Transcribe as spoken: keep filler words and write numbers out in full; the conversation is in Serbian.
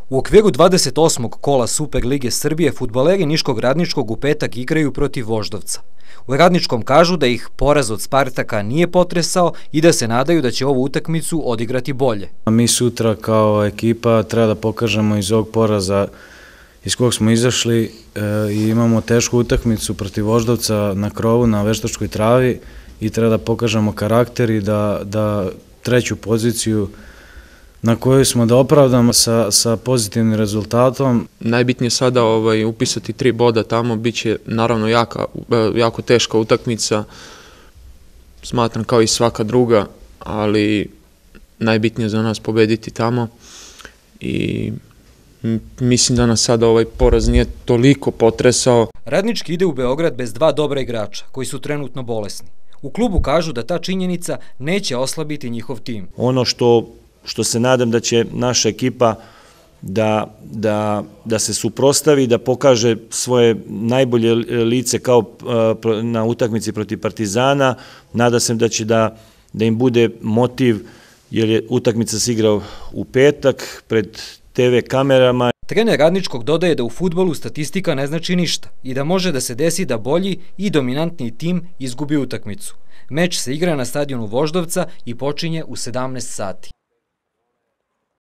U okviru dvadeset osmog kola Super lige Srbije fudbaleri Niškog Radničkog u petak igraju protiv Voždovca. U Radničkom kažu da ih poraz od Spartaka nije potresao i da se nadaju da će ovu utakmicu odigrati bolje. Mi sutra kao ekipa treba da pokažemo iz ovog poraza iz kog smo izašli i imamo tešku utakmicu protiv Voždovca na krovu na veštačkoj travi i treba da pokažemo karakter i da, da treću poziciju na kojoj smo da opravdamo sa, sa pozitivnim rezultatom. Najbitnije je sada ovaj, upisati tri boda tamo, bit će naravno jaka, jako teška utakmica, smatram kao i svaka druga, ali najbitnije za nas pobediti tamo i mislim da nas sada ovaj poraz nije toliko potresao. Radnički ide u Beograd bez dva dobra igrača koji su trenutno bolesni. U klubu kažu da ta činjenica neće oslabiti njihov tim. Ono što što se nadam da će naša ekipa da, da, da se suprotstavi, da pokaže svoje najbolje lice kao na utakmici protiv Partizana. Nadam se da će da, da im bude motiv, jer je utakmica se igrao u petak pred te ve kamerama. Trener Radničkog dodaje da u fudbalu statistika ne znači ništa i da može da se desi da bolji i dominantniji tim izgubi utakmicu. Meč se igra na stadionu Voždovca i počinje u sedamnaest sati.